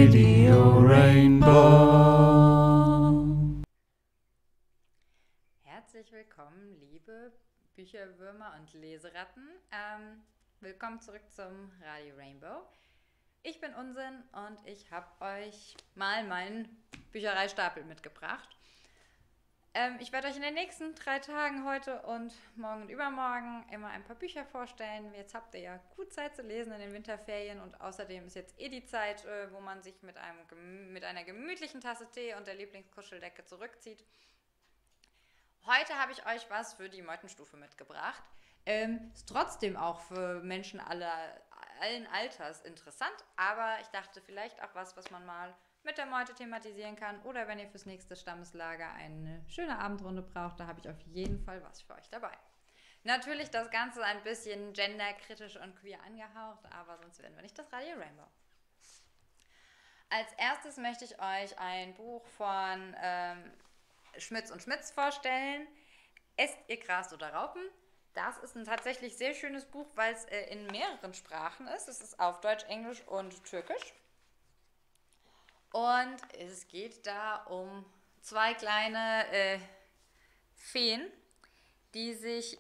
Radio Rainbow. Herzlich willkommen, liebe Bücherwürmer und Leseratten. Willkommen zurück zum Radio Rainbow. Ich bin Unsinn und ich habe euch mal meinen Büchereistapel mitgebracht. Ich werde euch in den nächsten 3 Tagen, heute und morgen und übermorgen, immer ein paar Bücher vorstellen. Jetzt habt ihr ja gut Zeit zu lesen in den Winterferien und außerdem ist jetzt die Zeit, wo man sich mit einer gemütlichen Tasse Tee und der Lieblingskuscheldecke zurückzieht. Heute habe ich euch was für die Meutenstufe mitgebracht. Ist trotzdem auch für Menschen allen Alters interessant, aber ich dachte vielleicht auch was man mal mit der Meute thematisieren kann oder wenn ihr fürs nächste Stammeslager eine schöne Abendrunde braucht, da habe ich auf jeden Fall was für euch dabei. Natürlich das Ganze ein bisschen genderkritisch und queer angehaucht, aber sonst werden wir nicht das Radio Rainbow. Als erstes möchte ich euch ein Buch von Schmitz und Schmitz vorstellen. Esst ihr Gras oder Raupen? Das ist ein tatsächlich sehr schönes Buch, weil es in mehreren Sprachen ist. Es ist auf Deutsch, Englisch und Türkisch. Und es geht da um 2 kleine Feen, die sich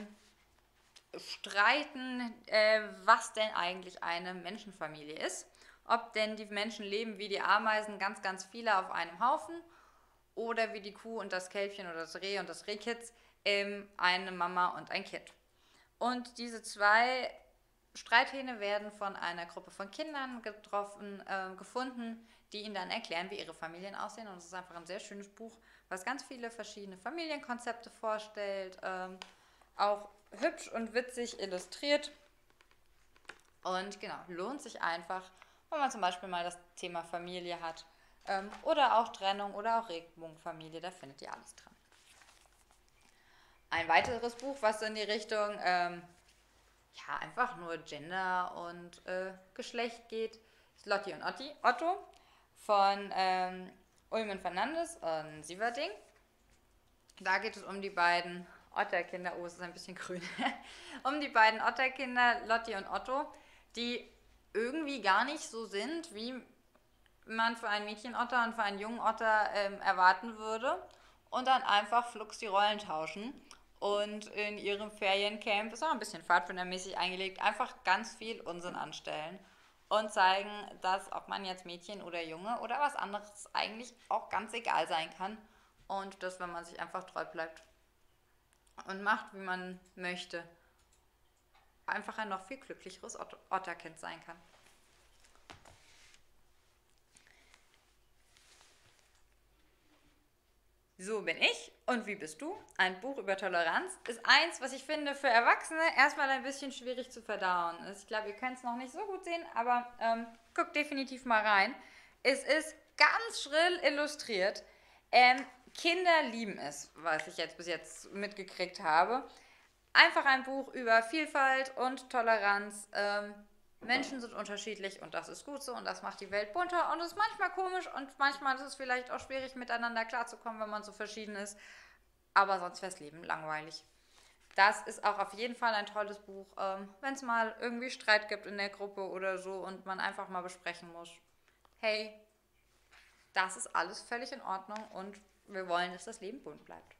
streiten, was denn eigentlich eine Menschenfamilie ist. Ob denn die Menschen leben wie die Ameisen, ganz, ganz viele auf einem Haufen, oder wie die Kuh und das Kälbchen oder das Reh und das Rehkitz, eine Mama und ein Kind. Und diese 2 Streithähne werden von einer Gruppe von Kindern gefunden, die ihnen dann erklären, wie ihre Familien aussehen. Und es ist einfach ein sehr schönes Buch, was ganz viele verschiedene Familienkonzepte vorstellt, auch hübsch und witzig illustriert. Und genau, lohnt sich einfach, wenn man zum Beispiel mal das Thema Familie hat oder auch Trennung oder auch Regenbogenfamilie, da findet ihr alles dran. Ein weiteres Buch, was so in die Richtung einfach nur Gender und Geschlecht geht, ist Lotti und Otto von Ulmen Fernandes und Sieverding. Da geht es um die beiden Otterkinder, es ist ein bisschen grün, um die beiden Otterkinder, Lotti und Otto, die irgendwie gar nicht so sind, wie man für einen Mädchenotter und für einen jungen Otter erwarten würde und dann einfach flugs die Rollen tauschen. Und in ihrem Feriencamp, ist auch ein bisschen pfadfindermäßig eingelegt, einfach ganz viel Unsinn anstellen und zeigen, dass ob man jetzt Mädchen oder Junge oder was anderes eigentlich auch ganz egal sein kann und dass, wenn man sich einfach treu bleibt und macht, wie man möchte, einfach ein noch viel glücklicheres Otterkind sein kann. So bin ich und wie bist du? Ein Buch über Toleranz ist eins, was ich finde für Erwachsene erstmal ein bisschen schwierig zu verdauen ist. Ich glaube, ihr könnt es noch nicht so gut sehen, aber guckt definitiv mal rein. Es ist ganz schrill illustriert. Kinder lieben es, was ich jetzt bis jetzt mitgekriegt habe. Einfach ein Buch über Vielfalt und Toleranz. Menschen sind unterschiedlich und das ist gut so und das macht die Welt bunter und ist manchmal komisch und manchmal ist es vielleicht auch schwierig miteinander klarzukommen, wenn man so verschieden ist, aber sonst wäre das Leben langweilig. Das ist auch auf jeden Fall ein tolles Buch, wenn es mal irgendwie Streit gibt in der Gruppe oder so und man einfach mal besprechen muss, hey, das ist alles völlig in Ordnung und wir wollen, dass das Leben bunt bleibt.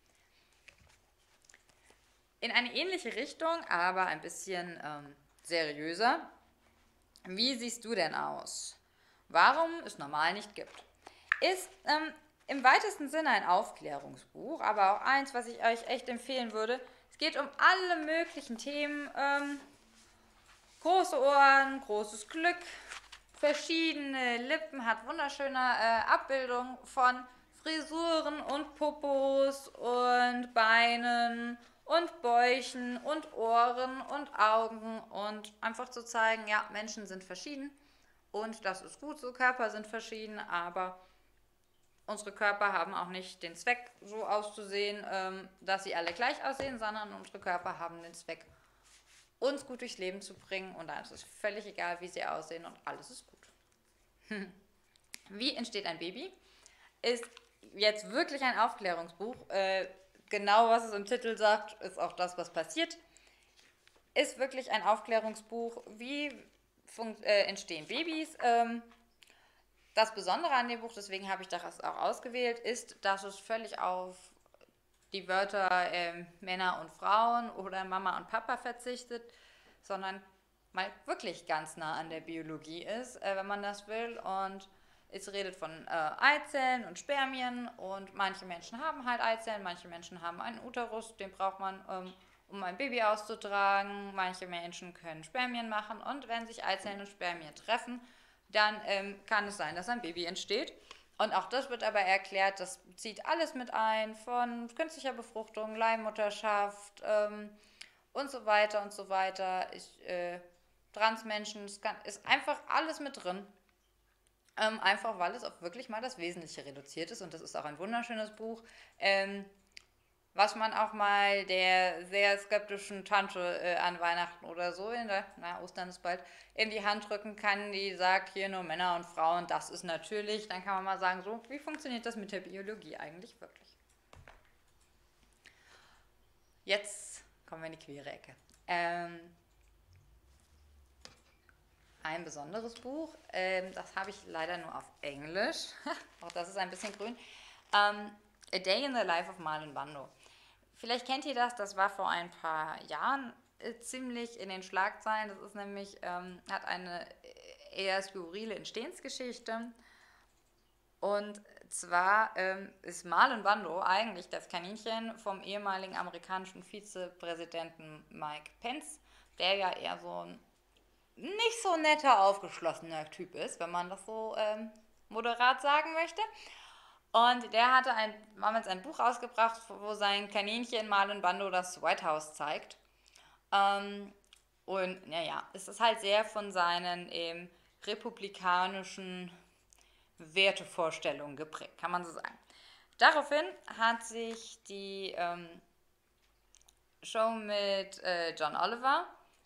In eine ähnliche Richtung, aber ein bisschen seriöser. Wie siehst du denn aus? Warum es normal nicht gibt. Ist im weitesten Sinne ein Aufklärungsbuch, aber auch eins, was ich euch echt empfehlen würde. Es geht um alle möglichen Themen. Große Ohren, großes Glück, verschiedene Lippen, hat wunderschöne Abbildungen von Frisuren und Popos und Beinen und Bäuchen und Ohren und Augen und einfach zu zeigen, ja, Menschen sind verschieden und das ist gut so, Körper sind verschieden, aber unsere Körper haben auch nicht den Zweck, so auszusehen, dass sie alle gleich aussehen, sondern unsere Körper haben den Zweck, uns gut durchs Leben zu bringen und dann ist es völlig egal, wie sie aussehen und alles ist gut. Wie entsteht ein Baby? Ist jetzt wirklich ein Aufklärungsbuch. Genau, was es im Titel sagt, ist auch das, was passiert. Ist wirklich ein Aufklärungsbuch. Wie entstehen Babys? Das Besondere an dem Buch, deswegen habe ich das auch ausgewählt, ist, dass es völlig auf die Wörter Männer und Frauen oder Mama und Papa verzichtet, sondern mal wirklich ganz nah an der Biologie ist, wenn man das will. Und es redet von Eizellen und Spermien und manche Menschen haben halt Eizellen, manche Menschen haben einen Uterus, den braucht man, um ein Baby auszutragen. Manche Menschen können Spermien machen und wenn sich Eizellen und Spermien treffen, dann kann es sein, dass ein Baby entsteht. Und auch das wird aber erklärt, das zieht alles mit ein, von künstlicher Befruchtung, Leihmutterschaft und so weiter und so weiter. Transmenschen, ist einfach alles mit drin. Einfach weil es auch wirklich mal das Wesentliche reduziert ist und das ist auch ein wunderschönes Buch. Was man auch mal der sehr skeptischen Tante an Weihnachten oder so, Ostern ist bald, in die Hand drücken kann, die sagt, hier nur Männer und Frauen, das ist natürlich. Dann kann man mal sagen, so, wie funktioniert das mit der Biologie eigentlich wirklich? Jetzt kommen wir in die queere Ecke. Ein besonderes Buch, das habe ich leider nur auf Englisch, auch das ist ein bisschen grün. A Day in the Life of Marlon Brando. Vielleicht kennt ihr das, das war vor ein paar Jahren ziemlich in den Schlagzeilen. Das ist nämlich, hat eine eher skurrile Entstehensgeschichte. Und zwar ist Marlon Brando eigentlich das Kaninchen vom ehemaligen amerikanischen Vizepräsidenten Mike Pence, der ja eher so ein nicht so netter, aufgeschlossener Typ ist, wenn man das so moderat sagen möchte. Und der hatte damals ein Buch rausgebracht, wo sein Kaninchen Marlon Brando das White House zeigt. Und naja, es ist halt sehr von seinen republikanischen Wertevorstellungen geprägt, kann man so sagen. Daraufhin hat sich die Show mit John Oliver,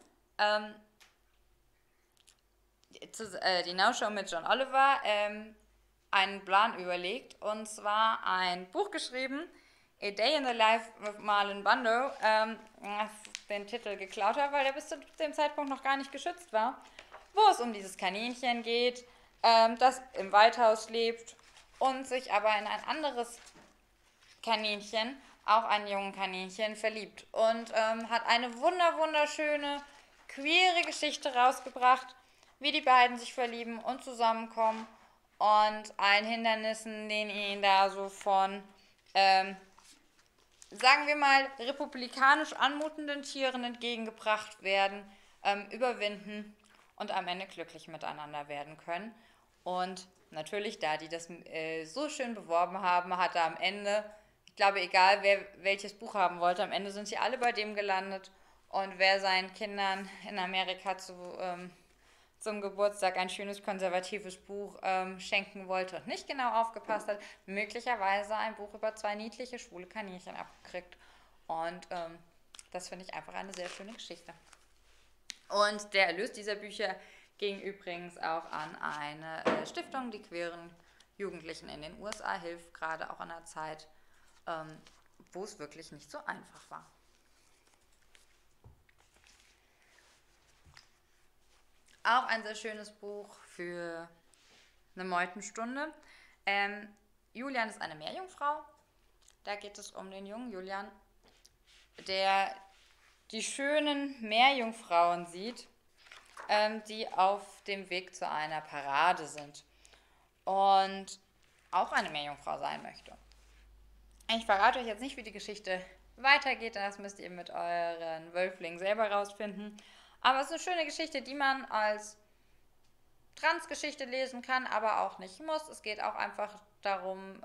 die Now-Show mit John Oliver, einen Plan überlegt und zwar ein Buch geschrieben, A Day in the Life of Marlon Brando, den Titel geklaut habe, weil der bis zu dem Zeitpunkt noch gar nicht geschützt war, wo es um dieses Kaninchen geht, das im Waldhaus lebt und sich aber in ein anderes Kaninchen, auch ein jungen Kaninchen, verliebt und hat eine wunderschöne, queere Geschichte rausgebracht, wie die beiden sich verlieben und zusammenkommen und allen Hindernissen, denen ihnen da so von, sagen wir mal, republikanisch anmutenden Tieren entgegengebracht werden, überwinden und am Ende glücklich miteinander werden können. Und natürlich, da die das so schön beworben haben, hat er am Ende, ich glaube, egal wer welches Buch haben wollte, am Ende sind sie alle bei dem gelandet. Und wer seinen Kindern in Amerika zum Geburtstag ein schönes konservatives Buch schenken wollte und nicht genau aufgepasst hat, möglicherweise ein Buch über zwei niedliche schwule Kaninchen abgekriegt. Und das finde ich einfach eine sehr schöne Geschichte. Und der Erlös dieser Bücher ging übrigens auch an eine Stiftung, die queeren Jugendlichen in den USA hilft, gerade auch in einer Zeit, wo es wirklich nicht so einfach war. Auch ein sehr schönes Buch für eine Meutenstunde. Julian ist eine Meerjungfrau. Da geht es um den jungen Julian, der die schönen Meerjungfrauen sieht, die auf dem Weg zu einer Parade sind und auch eine Meerjungfrau sein möchte. Ich verrate euch jetzt nicht, wie die Geschichte weitergeht, denn das müsst ihr mit euren Wölflingen selber rausfinden. Aber es ist eine schöne Geschichte, die man als Transgeschichte lesen kann, aber auch nicht muss. Es geht auch einfach darum,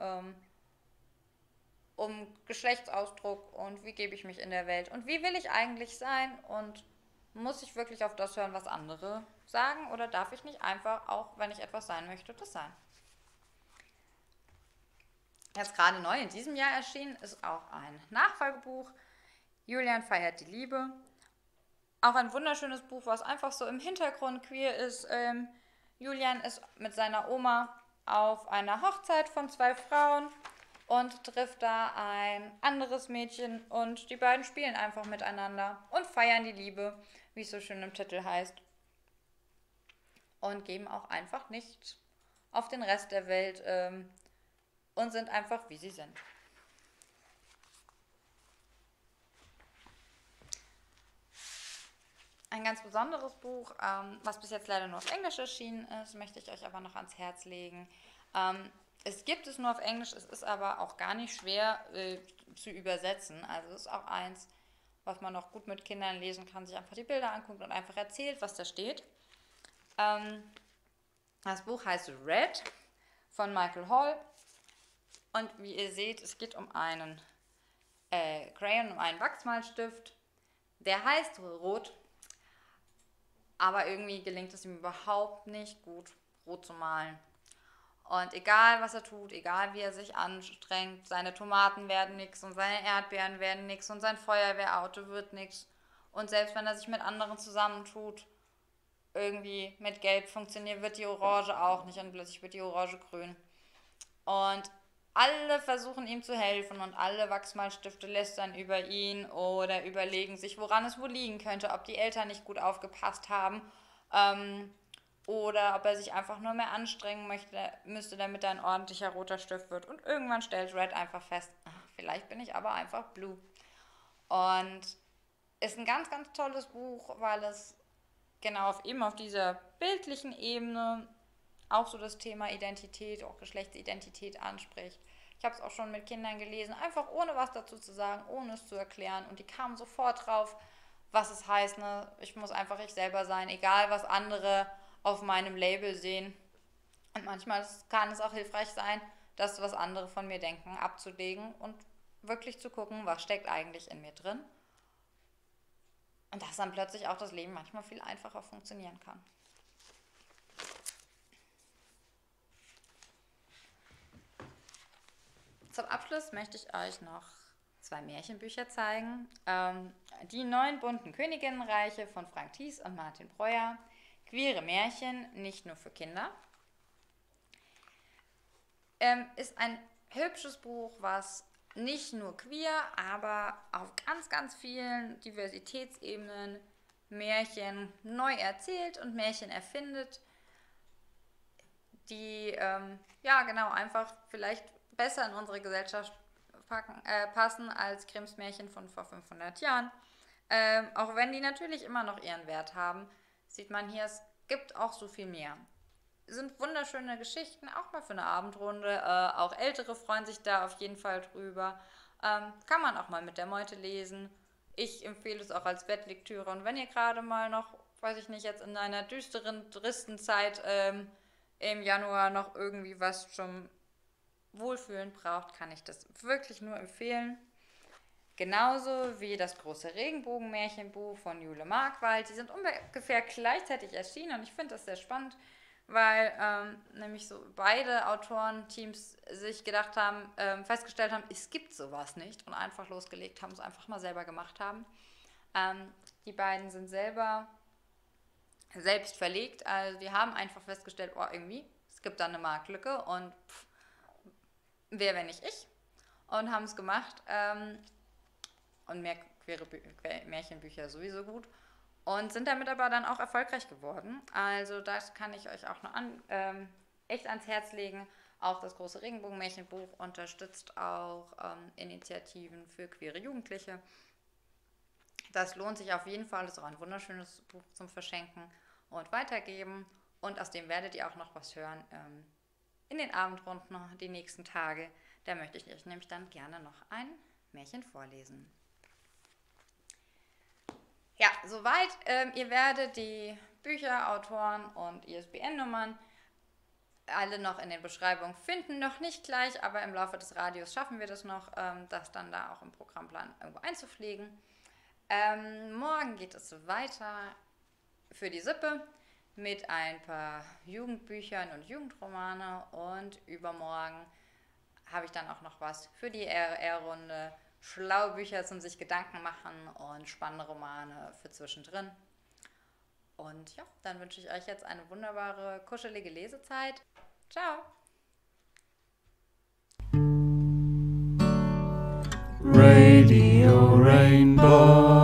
um Geschlechtsausdruck und wie gebe ich mich in der Welt und wie will ich eigentlich sein und muss ich wirklich auf das hören, was andere sagen oder darf ich nicht einfach, auch wenn ich etwas sein möchte, das sein? Jetzt gerade neu in diesem Jahr erschienen ist auch ein Nachfolgebuch, Julian feiert die Liebe. Auch ein wunderschönes Buch, was einfach so im Hintergrund queer ist. Julian ist mit seiner Oma auf einer Hochzeit von zwei Frauen und trifft da ein anderes Mädchen und die beiden spielen einfach miteinander und feiern die Liebe, wie es so schön im Titel heißt. Und geben auch einfach nicht auf den Rest der Welt und sind einfach, wie sie sind. Ein ganz besonderes Buch, was bis jetzt leider nur auf Englisch erschienen ist, möchte ich euch aber noch ans Herz legen. Es gibt es nur auf Englisch, es ist aber auch gar nicht schwer zu übersetzen. Also es ist auch eins, was man noch gut mit Kindern lesen kann, sich einfach die Bilder anguckt und einfach erzählt, was da steht. Das Buch heißt Red von Michael Hall. Und wie ihr seht, es geht um einen Crayon, um einen Wachsmalstift. Der heißt Rot. Aber irgendwie gelingt es ihm überhaupt nicht gut, rot zu malen. Und egal, was er tut, egal, wie er sich anstrengt, seine Tomaten werden nix und seine Erdbeeren werden nix und sein Feuerwehrauto wird nix. Und selbst wenn er sich mit anderen zusammentut, irgendwie mit Gelb funktioniert, wird die Orange auch nicht und plötzlich wird die Orange grün. Und alle versuchen ihm zu helfen und alle Wachsmalstifte lästern über ihn oder überlegen sich, woran es wohl liegen könnte, ob die Eltern nicht gut aufgepasst haben oder ob er sich einfach nur mehr anstrengen müsste, damit er ein ordentlicher roter Stift wird. Und irgendwann stellt Red einfach fest, vielleicht bin ich aber einfach Blue. Und ist ein ganz, ganz tolles Buch, weil es genau auf dieser bildlichen Ebene auch so das Thema Identität, auch Geschlechtsidentität anspricht. Ich habe es auch schon mit Kindern gelesen, einfach ohne was dazu zu sagen, ohne es zu erklären. Und die kamen sofort drauf, was es heißt, ne? Ich muss einfach ich selber sein, egal was andere auf meinem Label sehen. Und manchmal kann es auch hilfreich sein, das, was andere von mir denken, abzulegen und wirklich zu gucken, was steckt eigentlich in mir drin. Und dass dann plötzlich auch das Leben manchmal viel einfacher funktionieren kann. Zum Abschluss möchte ich euch noch 2 Märchenbücher zeigen. Die 9 bunten Königinnenreiche von Frank Thies und Martin Breuer. Queere Märchen, nicht nur für Kinder. Ist ein hübsches Buch, was nicht nur queer, aber auf ganz, ganz vielen Diversitätsebenen Märchen neu erzählt und Märchen erfindet, die einfach vielleicht besser in unsere Gesellschaft passen als Grimms Märchen von vor 500 Jahren. Auch wenn die natürlich immer noch ihren Wert haben, sieht man hier, es gibt auch so viel mehr. Sind wunderschöne Geschichten, auch mal für eine Abendrunde. Auch Ältere freuen sich da auf jeden Fall drüber. Kann man auch mal mit der Meute lesen. Ich empfehle es auch als Bettlektüre. Und wenn ihr gerade mal noch, weiß ich nicht, jetzt in einer düsteren, tristen Zeit im Januar noch irgendwie was zum Wohlfühlen braucht, kann ich das wirklich nur empfehlen. Genauso wie das große Regenbogenmärchenbuch von Jule Markwald. Die sind ungefähr gleichzeitig erschienen und ich finde das sehr spannend, weil nämlich so beide Autorenteams sich gedacht haben, festgestellt haben, es gibt sowas nicht und einfach losgelegt haben, es einfach mal selber gemacht haben. Die beiden sind selbst verlegt, also die haben einfach festgestellt, irgendwie, es gibt da eine Marktlücke und wer, wenn nicht ich, und haben es gemacht und mehr queere Märchenbücher sowieso gut. Und sind damit aber dann auch erfolgreich geworden. Also das kann ich euch auch noch echt ans Herz legen. Auch das große Regenbogenmärchenbuch unterstützt auch Initiativen für queere Jugendliche. Das lohnt sich auf jeden Fall. Das ist auch ein wunderschönes Buch zum Verschenken und weitergeben. Und aus dem werdet ihr auch noch was hören in den Abendrunden die nächsten Tage. Da möchte ich euch nämlich dann gerne noch ein Märchen vorlesen. Ja, soweit. Ihr werdet die Bücher, Autoren und ISBN-Nummern alle noch in den Beschreibungen finden. Noch nicht gleich, aber im Laufe des Radios schaffen wir das noch, das dann da auch im Programmplan irgendwo einzupflegen. Morgen geht es weiter für die Sippe mit ein paar Jugendbüchern und Jugendromane und übermorgen habe ich dann auch noch was für die RR-Runde. Schlaue Bücher zum sich Gedanken machen und spannende Romane für zwischendrin. Und ja, dann wünsche ich euch jetzt eine wunderbare, kuschelige Lesezeit. Ciao! Radio Rainbow.